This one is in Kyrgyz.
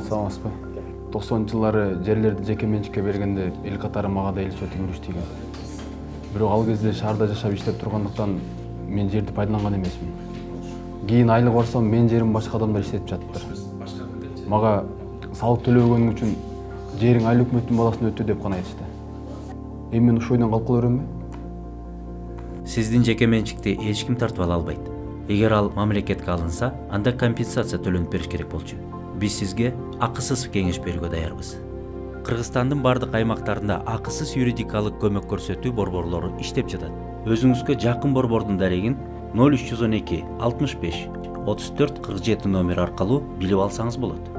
саламатсызбы? 90-жылдары жерлерди жеке менчикке бергенде эл катары мага да эл сөтү күрүш тийген. Бирок ал кезде шаарда жашап иштеп тургандыктан мен жерди пайдаланган эмесмин. Кийин айлык барсам мен жерим башка адамдар иштетип жатыптыр. Мага салык төлөбөгөнүм үчүн жериң айыл өкмөттүн баласына өтүү деп гана айтышты. Эми мен ушул ойдон калып кала беремби? Сиздин жеке менчикти эч ким тартып ала албайт. Эгер ал мамлекетке алынса, анда компенсация төлөнүп бериш керек болчу. Биз сизге акысыз кеңеш берүүгө даярбыз. Кыргызстандын бардык аймактарында акысыз юридикалык көмөк көрсөтүү борборлору иштеп жатат. Өзүңүзгө жакын борбордун дарегин 0312 65 34 47 номер аркылуу билип алсаңыз болот.